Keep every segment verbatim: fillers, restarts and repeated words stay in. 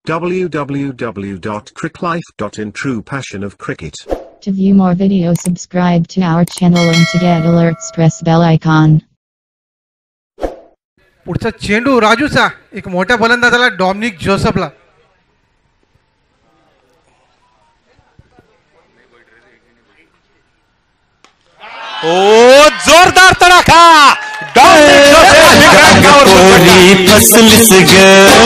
w w w dot cricklife dot in. True passion of cricket. To view more videos, subscribe to our channel and to get alerts press bell icon. पुढचा चेंडू राजूचा एक मोठ्या फलंदाजाला Dominic जोसेफला. ओ जोरदार तडाखा. Dominic फसलीस ग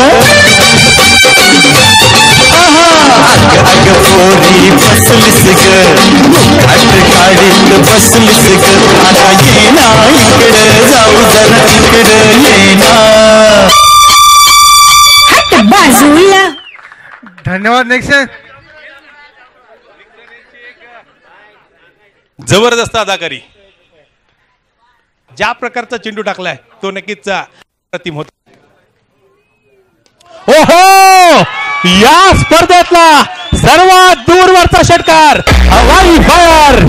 अग पोरी फसलीस ग घाट काढीत बसलीस ग. आता ये ना इकडे जाऊ जरा इकडे ये ना बाजूला. धन्यवाद. नेक्स्ट. जबरदस्त अदाकारी. ज्या प्रकारचा चेंडू टाकलाय तो नक्कीच प्रतिम होता. ओहो, या स्पर्धेतला सर्वात दूरवरचा षटकार हवाई फायर.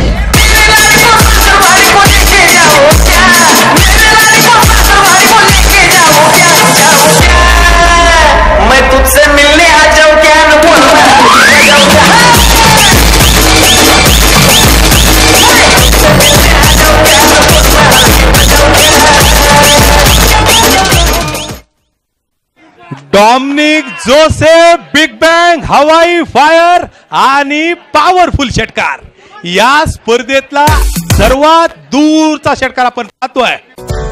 मैं तुझसे मिलने आ जाऊं क्या? डॉमिनिक जोसेफ बिग बँग हवाई फायर आणि पॉवरफुल षटकार. या स्पर्धेतला सर्वात दूरचा षटकार आपण पाहतोय.